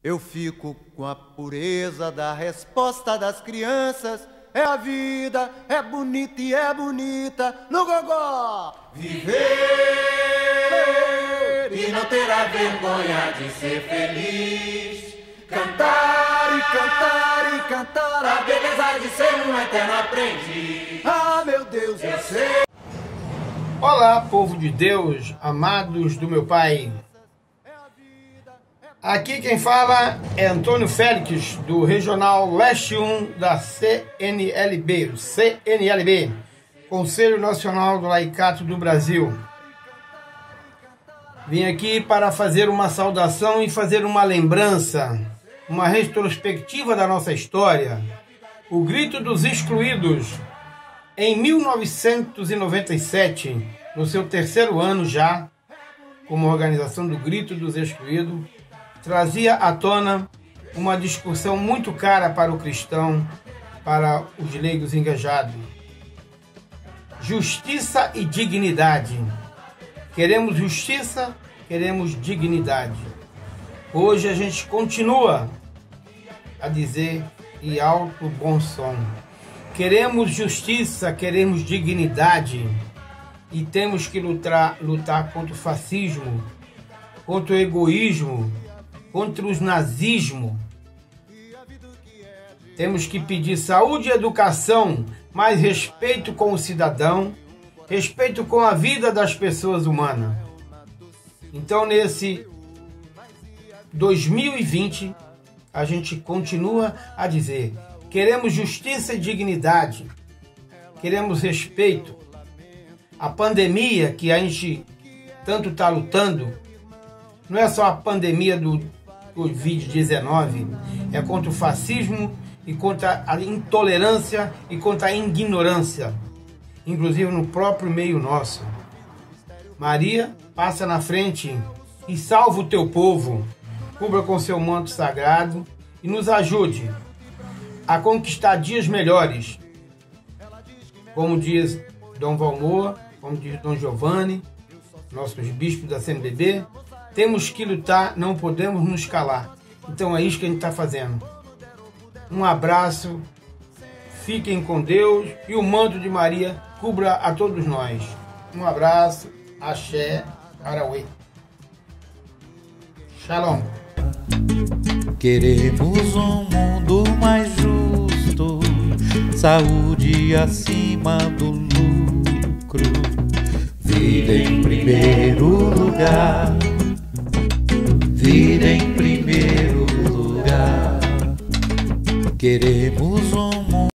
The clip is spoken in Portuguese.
Eu fico com a pureza da resposta das crianças. É a vida, é bonita e é bonita no gogó. Viver e não terá vergonha de ser feliz. Cantar e cantar e cantar a beleza de ser um eterno aprendiz. Ah, meu Deus, eu sei. Olá, povo de Deus, amados do meu Pai. Aqui quem fala é Antônio Félix, do Regional Leste 1 da CNLB, Conselho Nacional do Laicato do Brasil. Vim aqui para fazer uma saudação e fazer uma lembrança, uma retrospectiva da nossa história. O Grito dos Excluídos, em 1997, no seu terceiro ano já, como organização do Grito dos Excluídos, trazia à tona uma discussão muito cara para o cristão, para os leigos engajados. Justiça e dignidade. Queremos justiça, queremos dignidade. Hoje a gente continua a dizer em alto bom som: queremos justiça, queremos dignidade, e temos que lutar contra o fascismo, contra o egoísmo, contra os nazismo. Temos que pedir saúde e educação, mais respeito com o cidadão, respeito com a vida das pessoas humanas. Então, nesse 2020, a gente continua a dizer: queremos justiça e dignidade, queremos respeito. A pandemia que a gente tanto está lutando, não é só a pandemia do Covid-19, é contra o fascismo e contra a intolerância e contra a ignorância, inclusive no próprio meio nosso. Maria, passa na frente e salva o teu povo, cubra com seu manto sagrado e nos ajude a conquistar dias melhores, como diz Dom Valmor, como diz Dom Giovanni, nossos bispos da CNBB. Temos que lutar, não podemos nos calar. Então é isso que a gente está fazendo. Um abraço, fiquem com Deus e o manto de Maria cubra a todos nós. Um abraço, axé, arauê. Shalom. Queremos um mundo mais justo, saúde acima do lucro, vida em primeiro lugar. Vida em primeiro lugar. Queremos um mundo